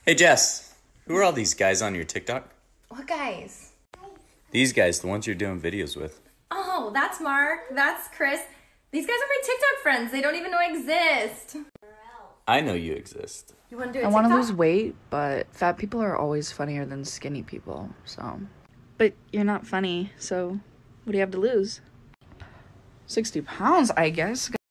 Hey Jess, who are all these guys on your TikTok? What guys? These guys, the ones you're doing videos with. Oh, that's Mark. That's Chris. These guys are my TikTok friends. They don't even know I exist. I know you exist. You want to do a I TikTok? want to lose weight, but fat people are always funnier than skinny people, so. But you're not funny, so what do you have to lose? 60 pounds, I guess.